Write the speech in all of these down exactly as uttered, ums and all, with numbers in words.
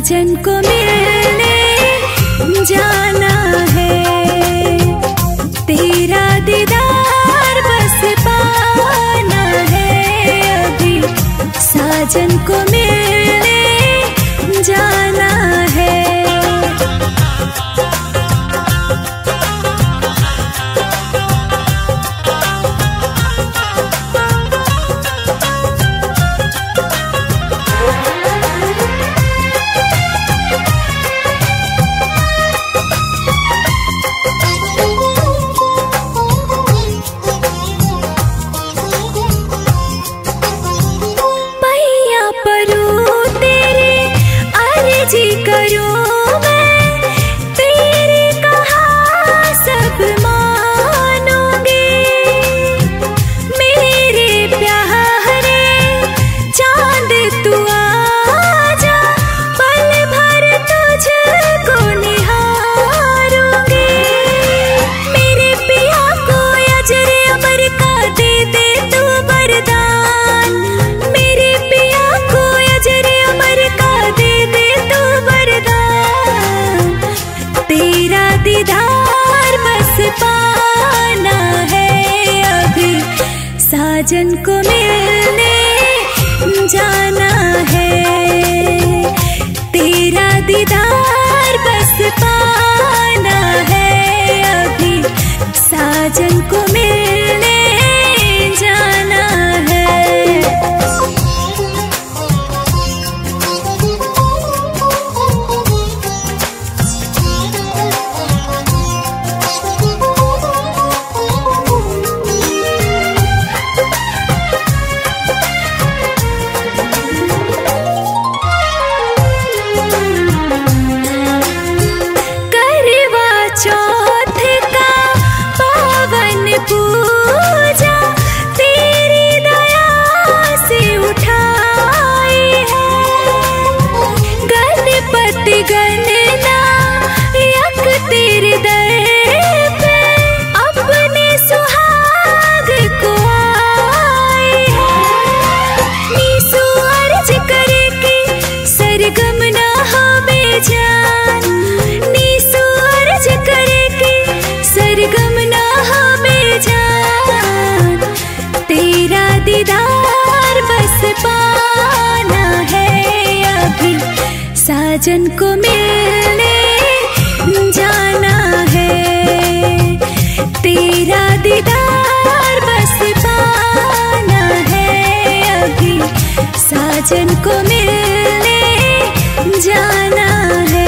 साजन को मिलने जाना है, तेरा दीदार बस पाना है, अभी साजन को मिलने जाना है। साजन को मिलने जाना है, तेरा दीदार बस पाना है, अभी साजन को मिलने जाना है। दीदार बस पाना है, अभी साजन को मिलने जाना है, तेरा दीदार बस पाना है, अभी साजन को मिलने जाना है।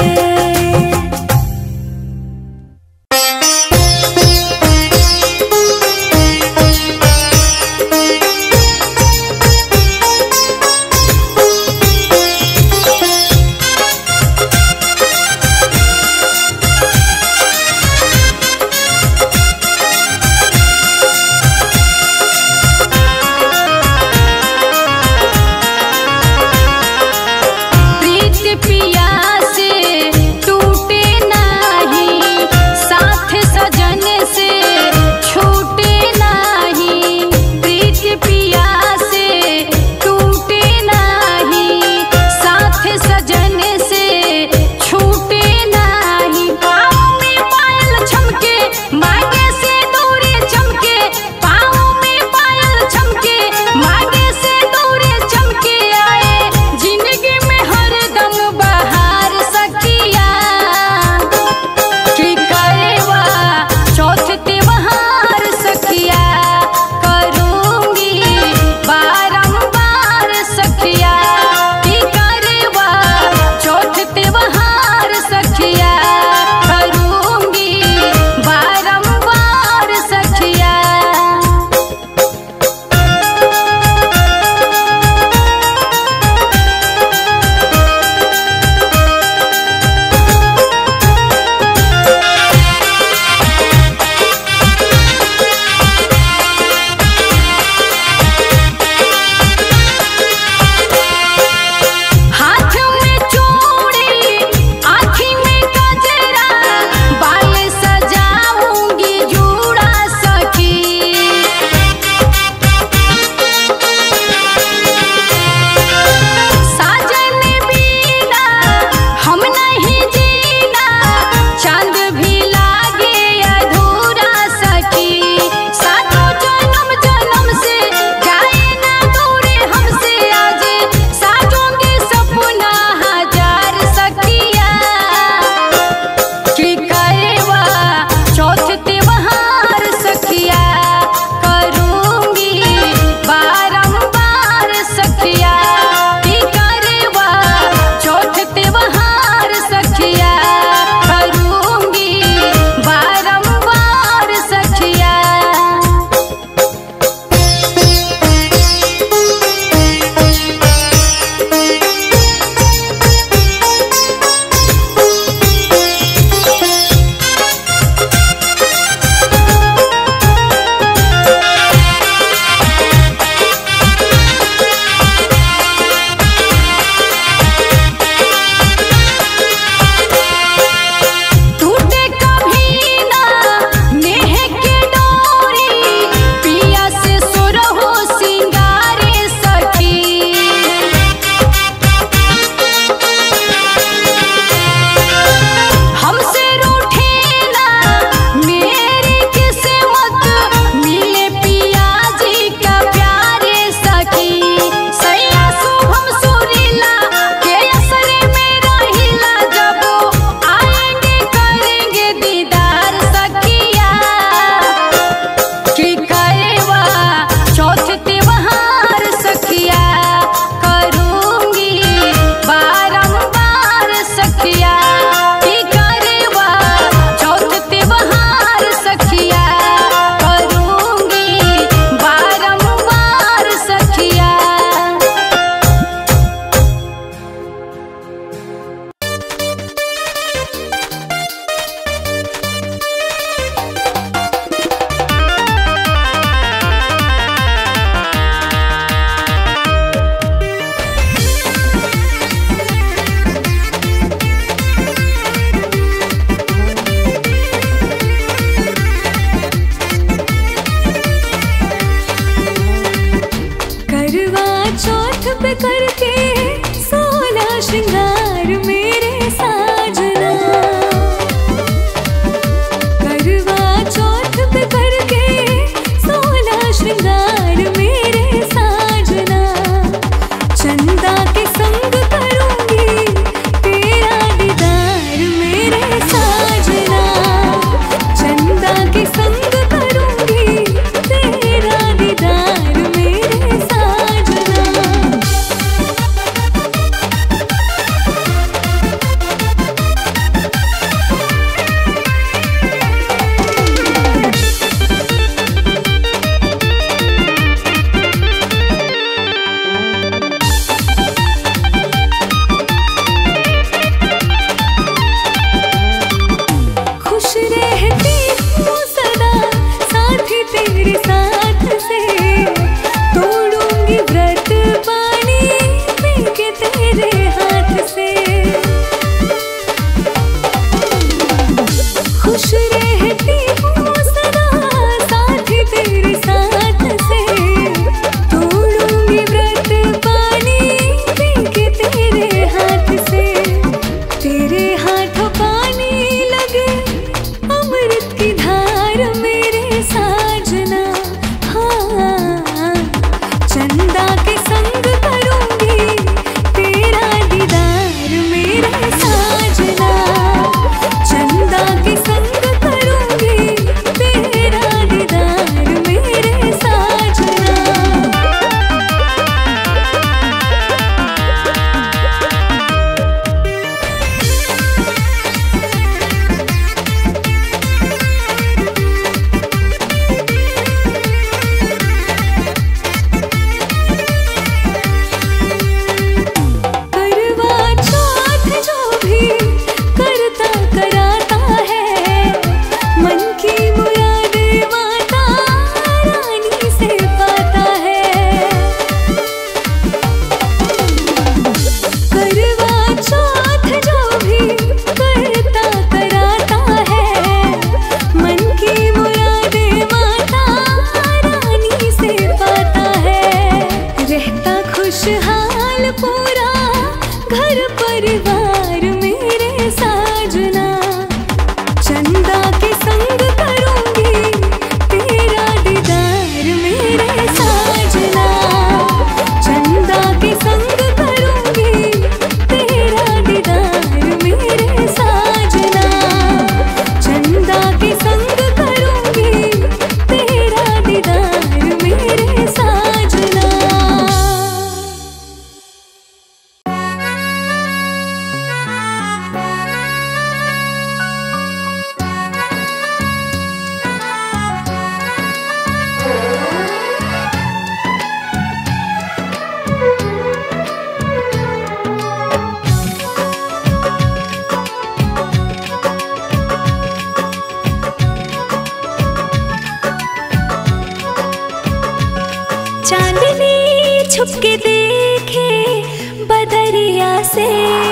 चांदनी छुप के देखे बदरिया से,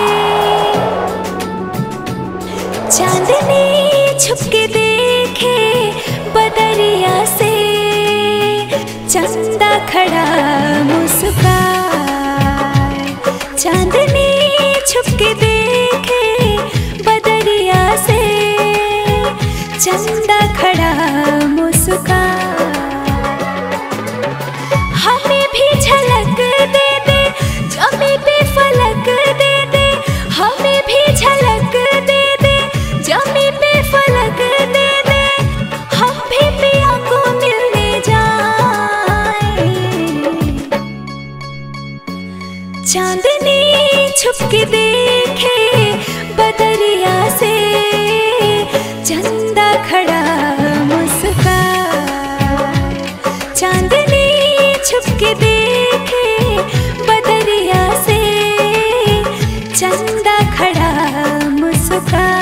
चांदनी छुप के देखे बदरिया से, चंदा खड़ा मुस्काए। चांदनी छुप के देखे बदरिया से, चंदा खड़ा मुस्काए। हमें भी झलक दे दे जमी पे फलक दे दे, हमें भी झलक दे दे जमी पे फलक दे दे, हम भी पिया को मिलने जाए। चांदनी छुप के देखे बदरिया से, चंदा खड़ा मुस्काए। चांदनी छुप के देखे बदरिया से, चंदा खड़ा मुस्काए।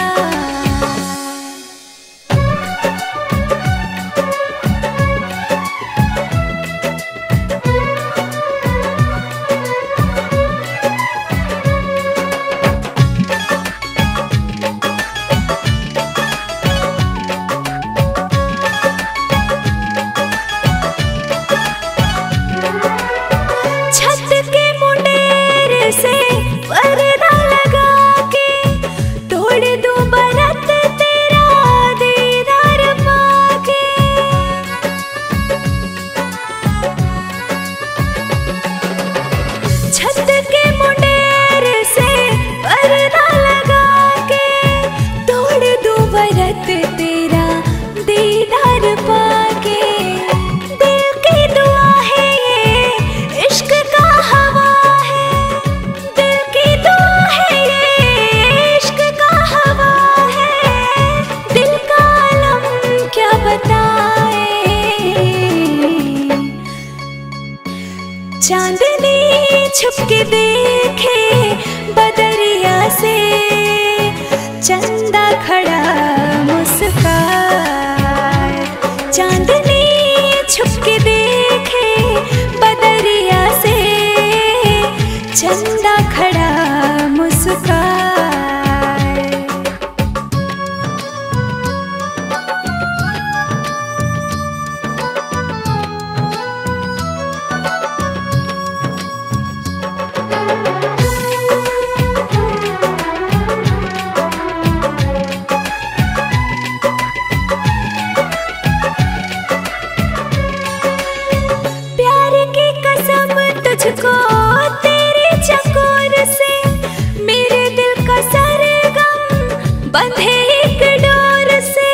चांदनी छुप के देखे बदरिया से, चंदा खड़ा मुस्काए। चांदनी छुप के देखे बदरिया से, चंदा खड़ा मुस्काए। तुझको तेरे चकोर से, मेरे दिल का सरगम बंधे एक डोर से।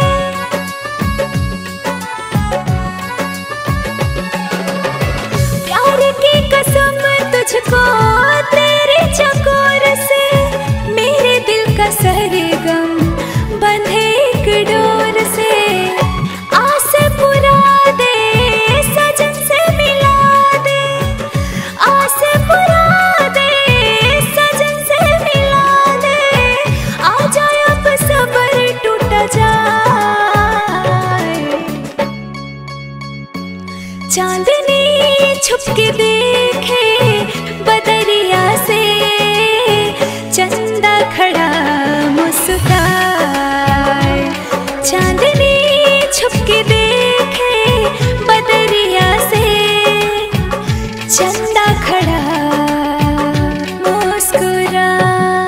प्यार की कसम तुझको तेरे चकोर से, मेरे दिल का सरगम बंधे एक डोर से। आस पुरा दे सजन से मिला दे, आस पुरा दे सजन से मिला दे, आ जाए अब सबर टूट जाए। चांदनी छुप के देखे बदरिया से, चंदा खड़ा मुस्काए। चांदनी छुप के देखे बदरिया से, चंदा खड़ा मुस्कुराए।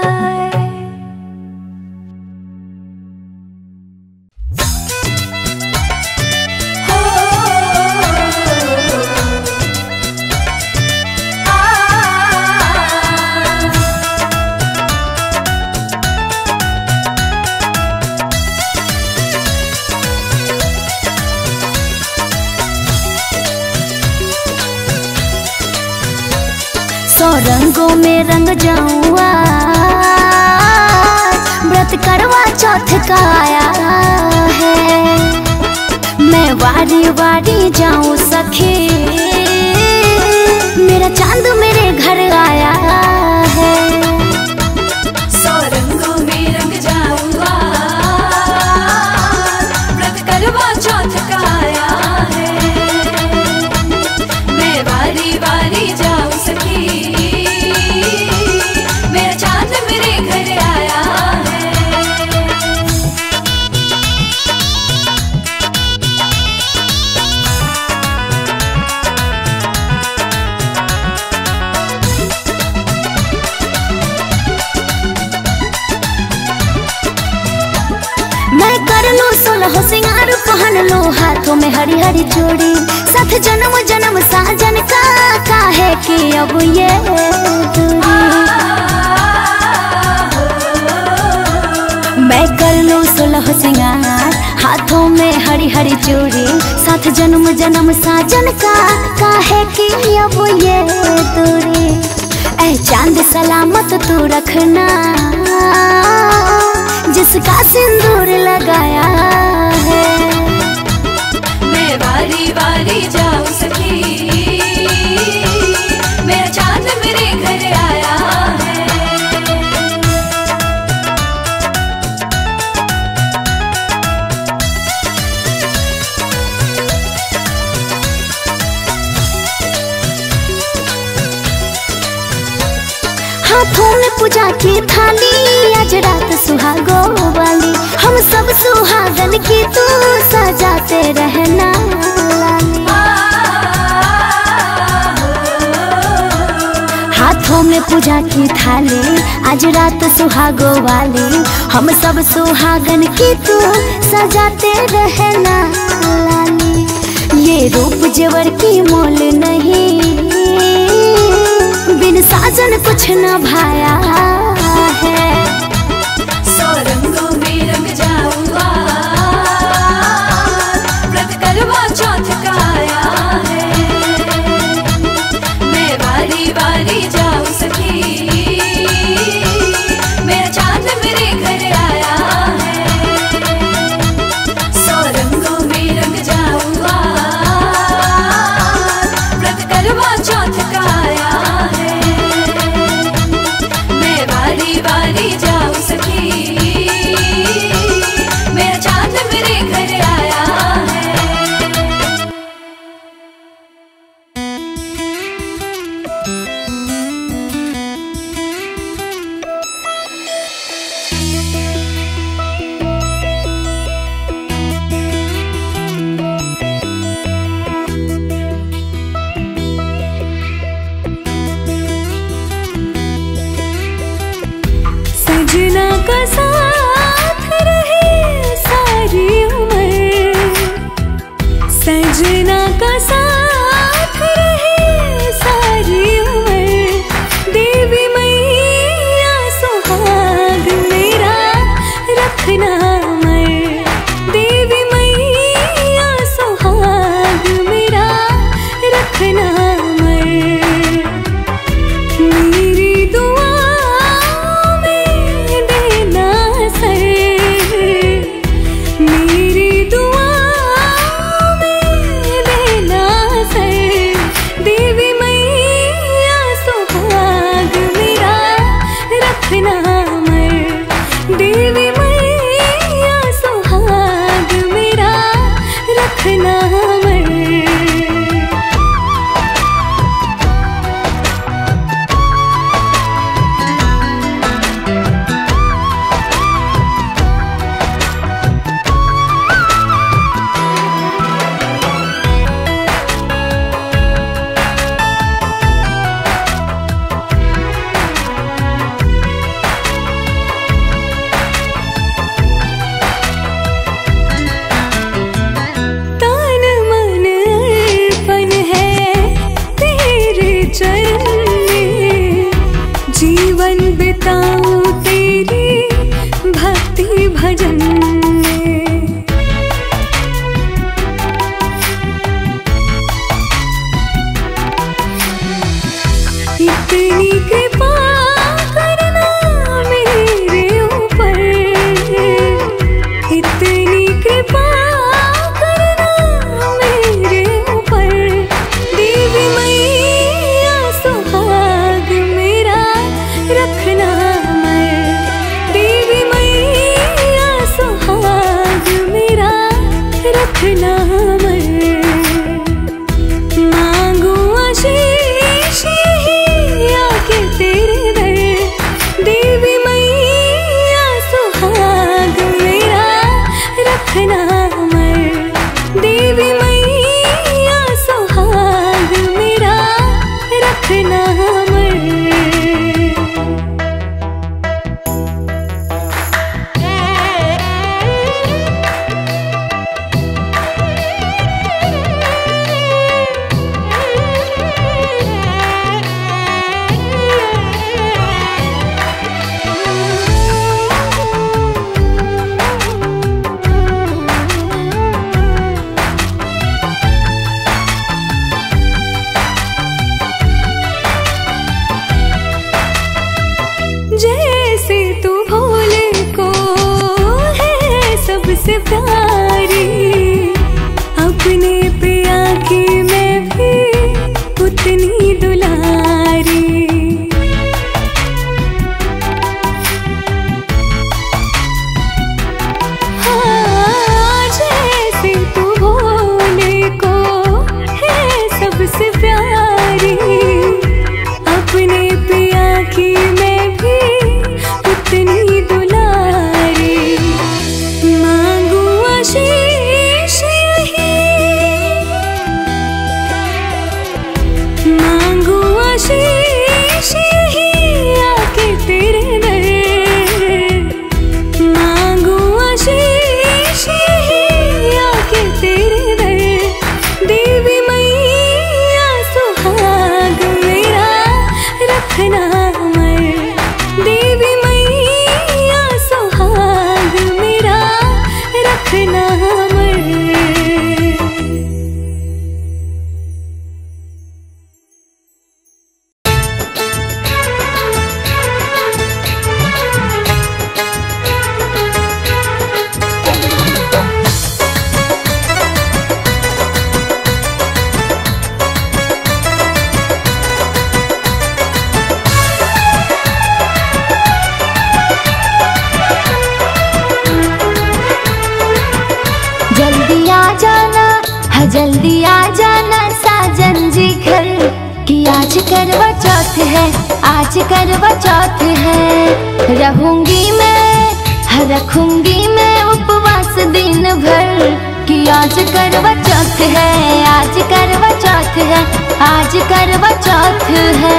हो आ सौ रंगों में रंग जाऊँ आज, व्रत करवा चौथ का आया है। मैं वारी वारी जाऊँ सखी, मेरा चांद मेरे घर आया है। सौ रंगों में रंग जाऊँगा, व्रत करवा चौथ का आया है। मैं मैं कर लूं सोलह सिंगार, पहन लूं हाथों में हरी हरी चूड़ी, साथ जन्म जन्म साजन का काहे कि अब ये दूरी। मैं कर लूं सोलह सिंगार, हाथों में हरी हरी चूड़ी, साथ जन्म जन्म साजन का काहे कि अब ये दूरी। ऐ चांद सलामत तू रखना, जिसका सिंदूर लगाया है। मैं बारी बारी जाऊं सखी, मेरा चांद मेरे घर आया है। हाथों में पूजा की थाली, आज रात सुहागो वाली, हम सब सुहागन की तू सजाते रहना लाली। हाथों में पूजा की थाली, आज रात सुहागो वाली, हम सब सुहागन की तू सजाते रहना लाली। ये रूप जेवर की मोल नहीं, बिन साजन कुछ न भाया है। सौ रंगों में रंग जाऊंगा, व्रत करवा चौथ का आया है। मैं बारी बारी जाऊं सखी, मेरा चांद मेरे घर आया है। सौ रंगों में रंग जाऊंगा, व्रत करवा चौथ का आया है। बारी बारी जाऊं सखी, मेरा चांद मेरे घर आया है। सजना का साथ रहे सारी उम्र, सजना का साथ रहे सारी उम्र, देवी मैया सुहाग मेरा रखना अमर, देवी मैया सुहाग मेरा रखना अमर। मेरी दुआ देवी मैया सुहाग मेरा रखना अमर। जीवन बिताऊं तेरी भक्ति भजन में, इतनी कृपा करना मेरे ऊपर, इतनी कृपा करना मेरे ऊपर। देवी मैया सुहाग मेरा रखना कितना अमर। जल्दी आ जाना, हाँ जल्दी आ जाना साजन जी घर, कि आज करवा चौथ है, आज करवा चौथ है। रहूंगी मैं, हाँ रखूंगी मैं उपवास दिन भर, कि आज करवा चौथ है, आज करवा चौथ है, आज करवा चौथ है।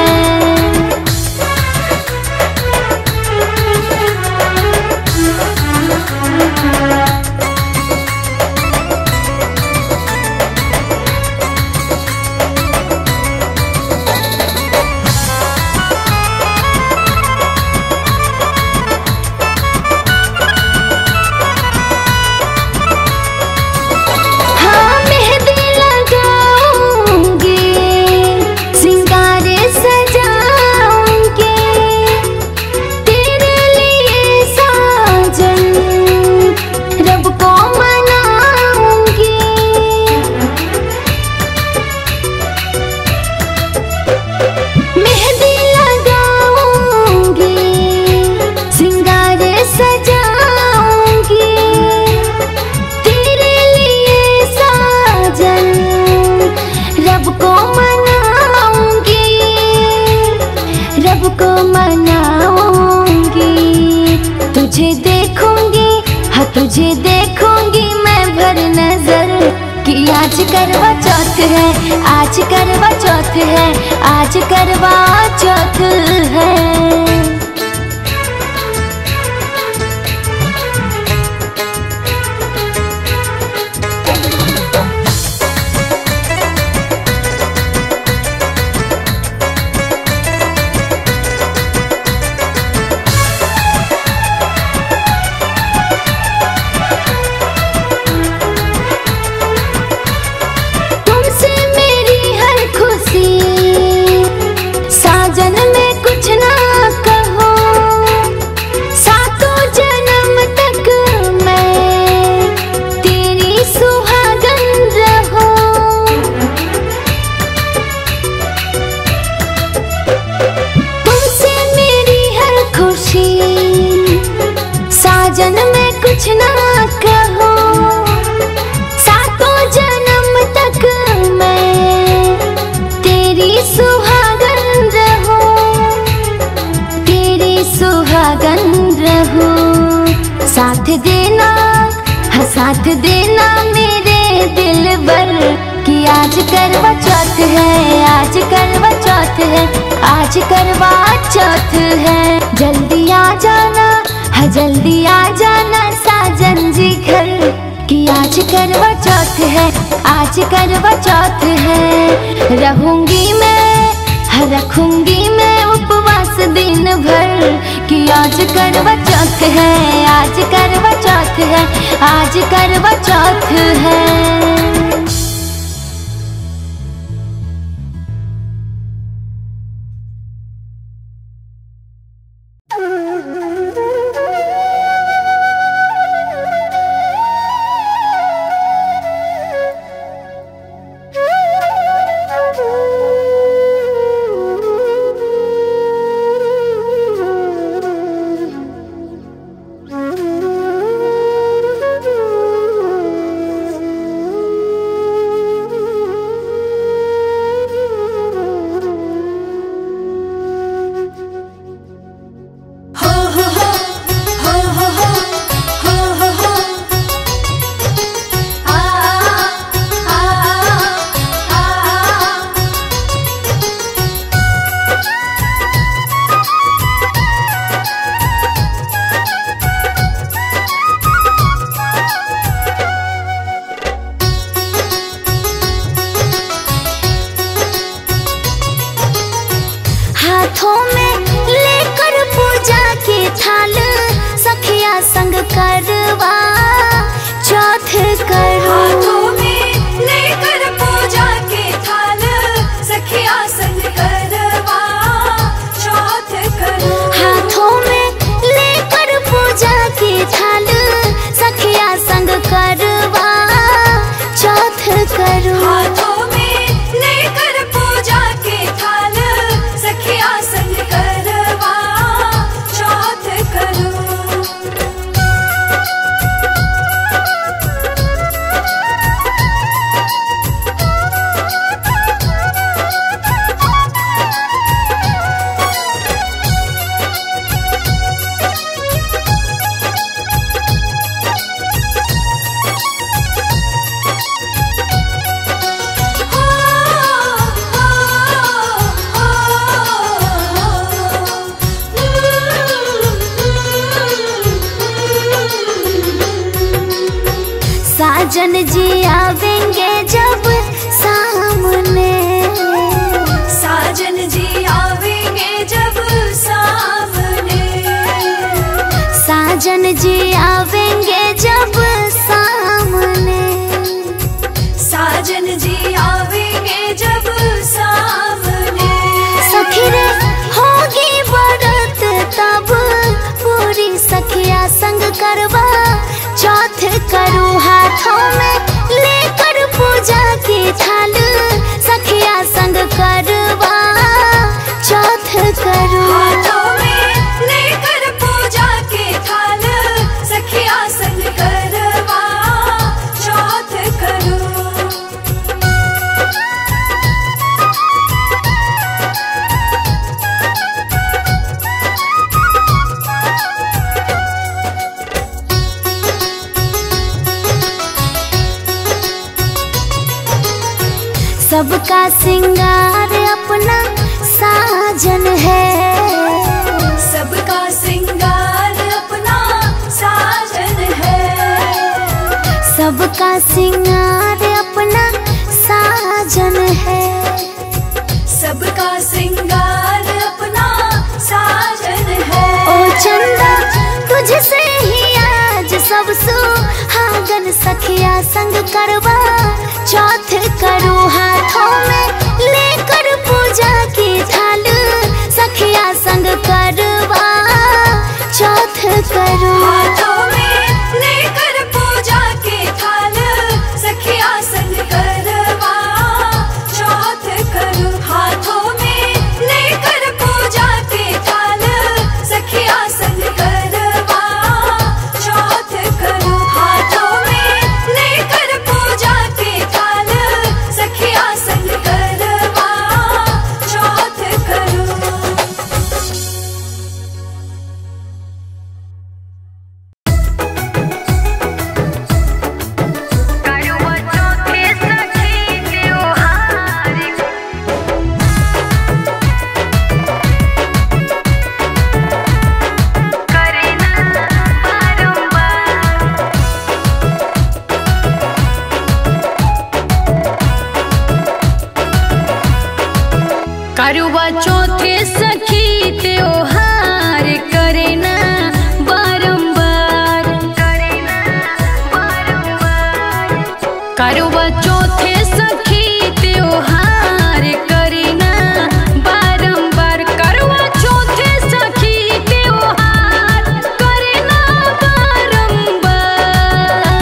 तुझे देखूंगी, हाँ तुझे देखूंगी मैं भर नजर, कि आज करवा चौथ है, आज करवा चौथ है, आज करवा चौथ है। साजन में कुछ ना कहो, सातों जन्म तक मैं तेरी सुहागन रहूं, तेरी सुहागन रहूं। साथ देना, हाँ साथ देना मेरे दिल भर, कि आज करवा चौथ है, आज करवा चौथ है, आज करवा चौथ है। जल्दी आ जाना, हाँ जल्दी आ जाना साजन जी घर, कि आज करवा चौथ है, आज करवा चौथ है। रहूंगी मैं, हाँ रखूंगी मैं उपवास दिन भर, कि आज करवा चौथ है, आज करवा चौथ है, आज करवा चौथ है। साजन जी आवेंगे जब सामने, साजन जी आवेंगे जब सामने, साजन जी आवेंगे जब सामने, साजन जी आवेंगे जब सामने। सखी रे होगी बरत तब पूरी सखिया संग करवा चौथ करूँ हाथों में लेकर पूजा की थाल, सखिया संग करवा चौथ करूँ हाथों में लेकर पूजा के थाल, सखिया संग करवा चौथ करूँ। सबका सिंगार अपना साजन है, सबका सिंगार अपना साजन है, सबका सिंगार अपना साजन है, सबका सिंगार अपना साजन है। ओ चंदा तुझसे ही आज सब सुहागन सखिया संग करवा चौथ करूँ हाथों में लेकर पूजा की थाल, सखिया संग करवा चौथ करूँ हाथों में लेकर पूजा के थाल, सखिया संग करवा चौथ करूँ। हाथों में लेकर पूजा के थाल, सखिया संग करवा चौथ करूँ। हाथों में लेकर पूजा के थाल, सखिया संग करवा चौथ करूँ। करवा चौथे सखी त्योहार करेना बारंबार, करवा चौथे सखी त्योहार करेना बारंबार, करवा चौथे सखी त्योहार करेना बारंबार,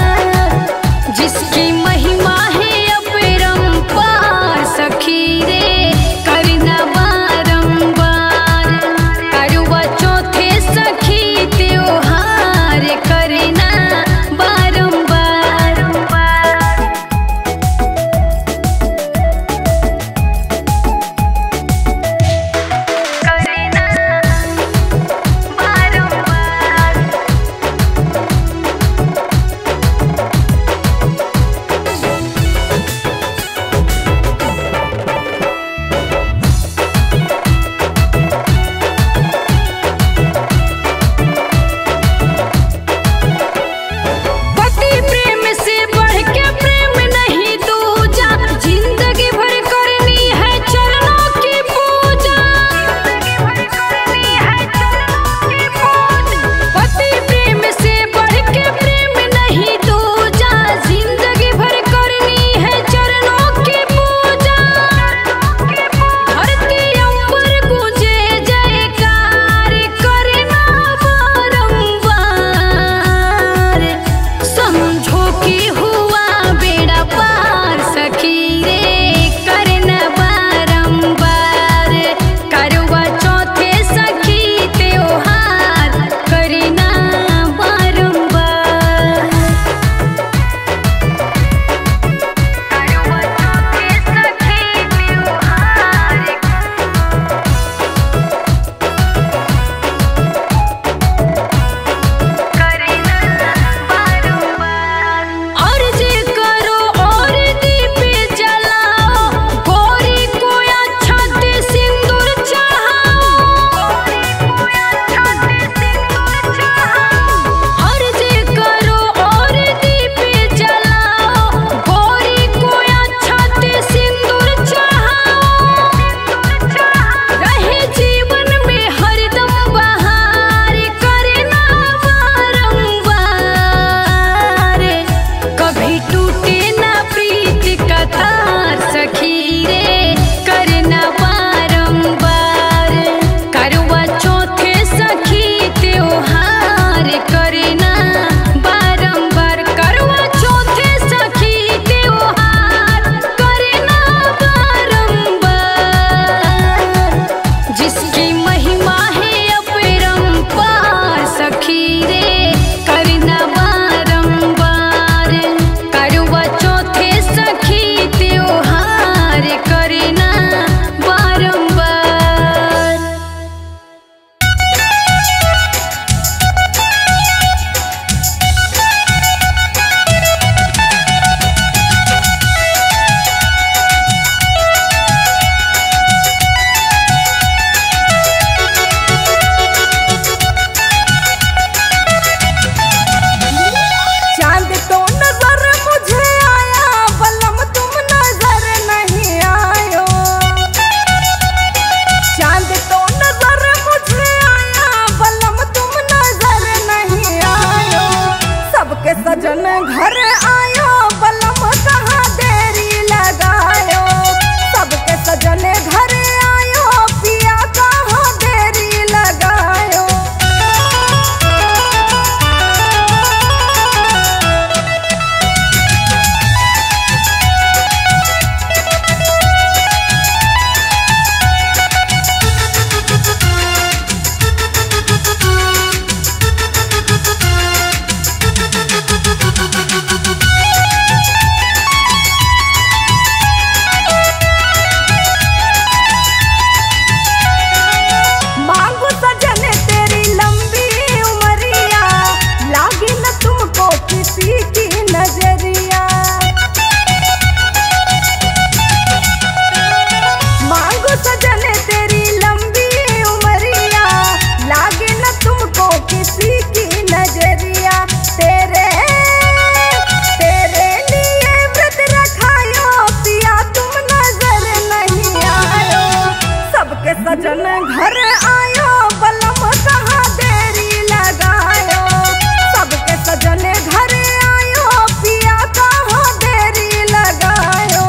जिसकी महिमा है अपरंपार सखी रे करना बारंबार, करवा चौथे सखी त्योहार करना बारंबार। और घर आयो बलम कहाँ देरी लगायो। सबके सजन घर आयो पिया कहाँ देरी लगायो। मांगू सजन तेरी लंबी उमरिया, लागे न तुमको किसी की नजरिया। मांगू सजन तेरी लंबी उमरिया, लागे न तुमको किसी की नजरिया। तेरे तेरे लिए व्रत रखायो पिया तुम नजर नहीं आयो। सबके सजन घर आयो बलम कहाँ देरी लगायो। सबके सजन घर आयो पिया कहाँ देरी लगायो।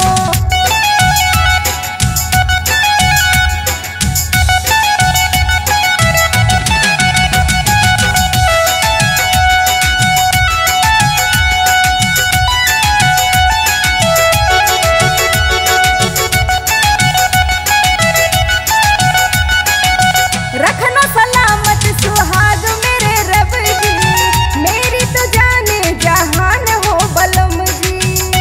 रखना सलामत सुहाग मेरे रब जी, मेरी तो जाने जहान हो बलम जी।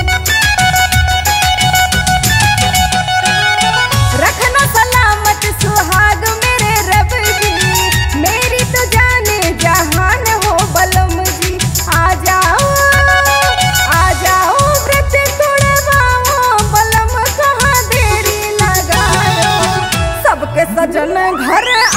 रखना सलामत सुहाग मेरे रब जी, मेरी तो जाने जहान हो बलम जी। आ जाओ आ जाओ व्रत तुड़वाओ बलम कहाँ देरी लगायो। सबके सजन घर